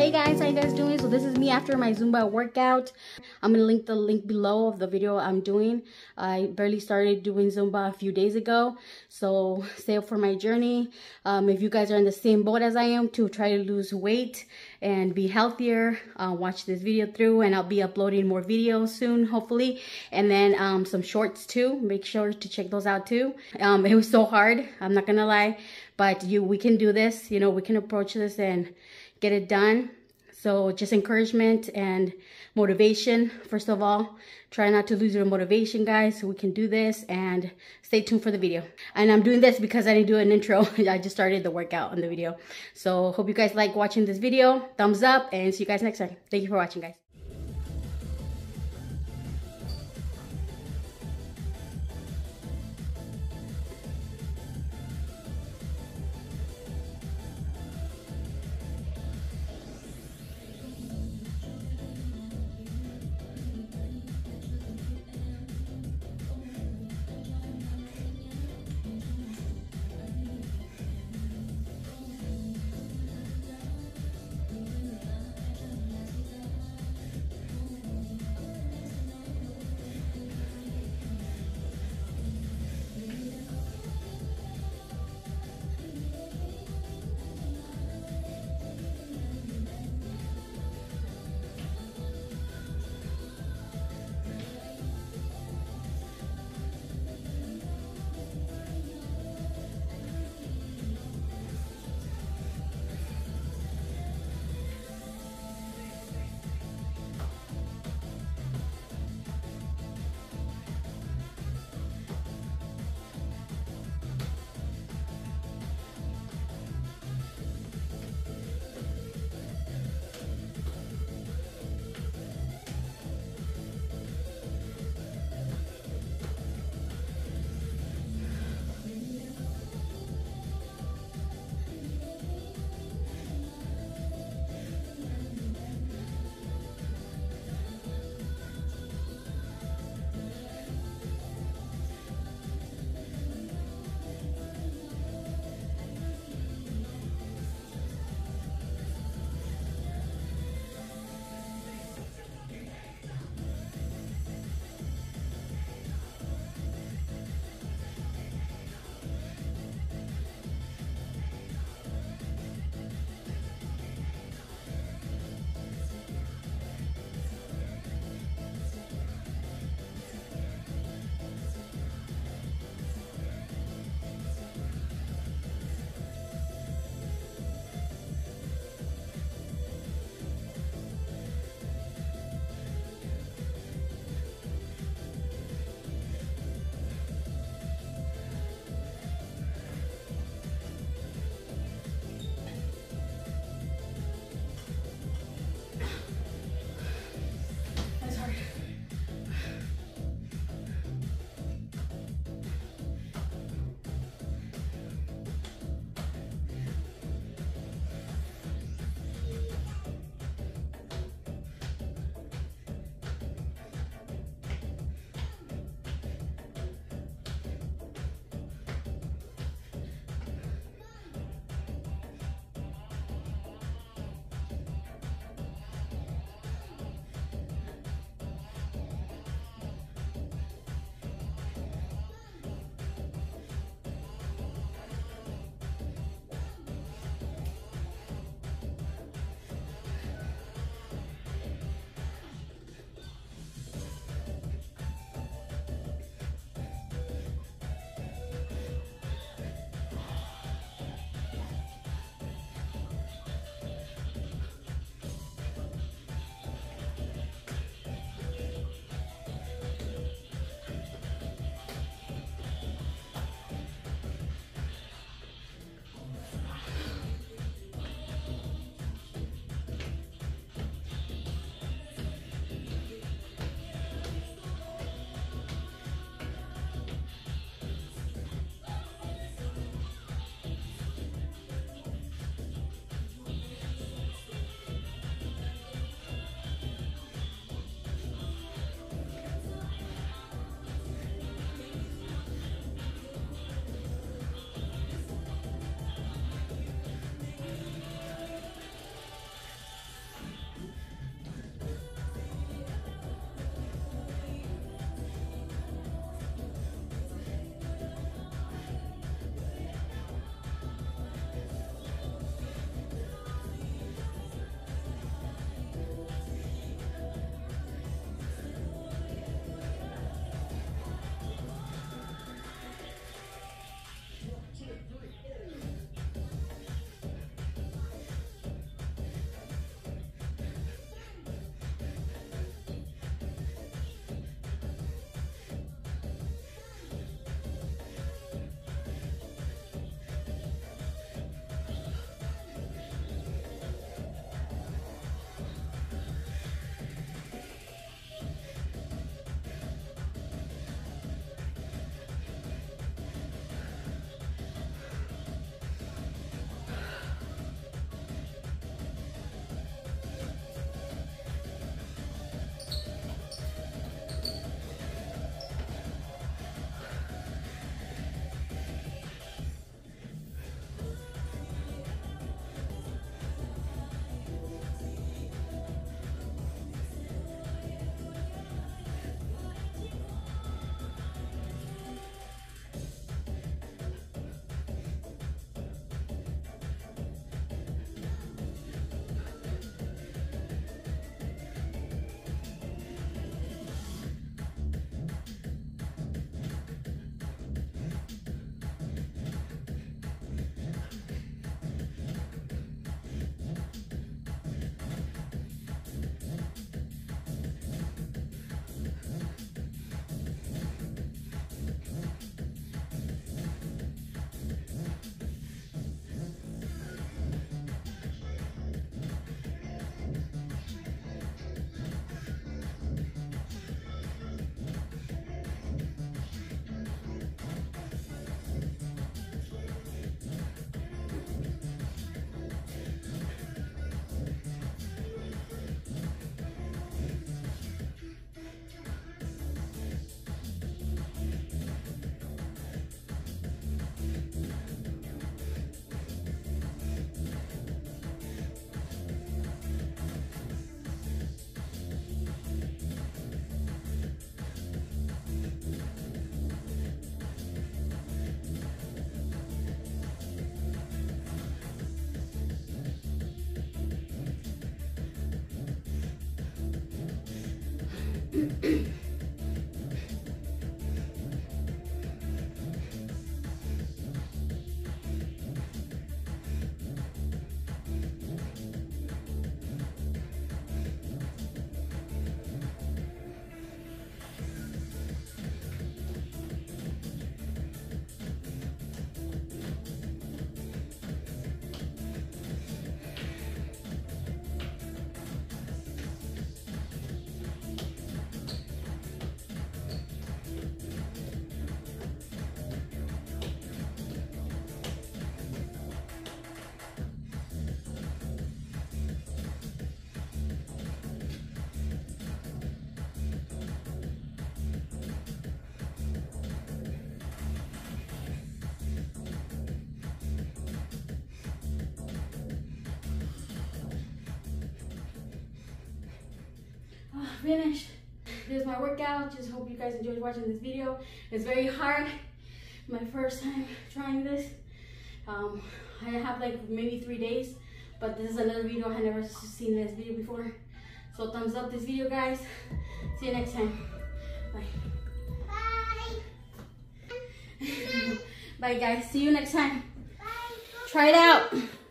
Hey guys, how you guys doing? So this is me after my Zumba workout. I'm gonna link the link below of the video I'm doing. I barely started doing Zumba a few days ago, so stay up for my journey. If you guys are in the same boat as I am to try to lose weight and be healthier, watch this video through, and I'll be uploading more videos soon, hopefully, and then some shorts too. Make sure to check those out too. It was so hard, I'm not gonna lie, but we can do this. You know, we can approach this and get it done. So just encouragement and motivation. First of all, try not to lose your motivation, guys. We can do this, and stay tuned for the video. And I'm doing this because I didn't do an intro. I just started the workout on the video. So hope you guys like watching this video. Thumbs up, and see you guys next time. Thank you for watching, guys. Finished. This is my workout. Just hope you guys enjoyed watching this video. It's very hard. My first time trying this. I have like maybe 3 days, but this is another video. I had never seen this video before. So thumbs up this video, guys. See you next time. Bye. Bye. Bye, guys. See you next time. Bye. Try it out.